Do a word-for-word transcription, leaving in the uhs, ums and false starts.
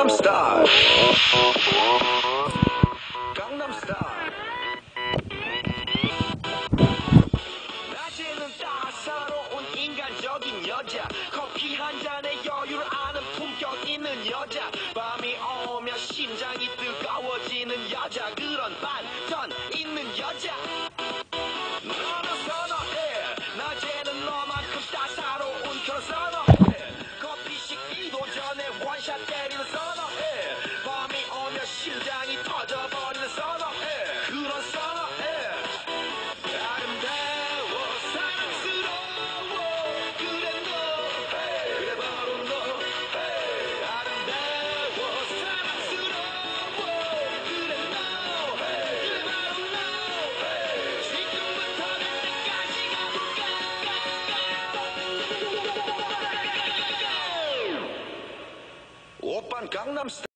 Gangnam Style. Gangnam Style. 낮에는 따사로운 인간적인 여자, 커피 한 잔에 여유를 아는 품격 있는 여자, 밤이 오면 심장이 뜨거워지는 여자, 그런 반전 있는 여자. 너는 선호해. 낮에는 너만큼 따사로운 그런 선호해. 커피 식기도 전에 원샷 때리는 선호해. 밤이 오면 심장이 터져버리는 선호해. 그런 선호해. 아름다워 사랑스러워 그래 너 그래 바로 너 아름다워 사랑스러워 그래 너 그래 바로 너 지금부터 갈 때까지 가볼까 오빤 강남스타일.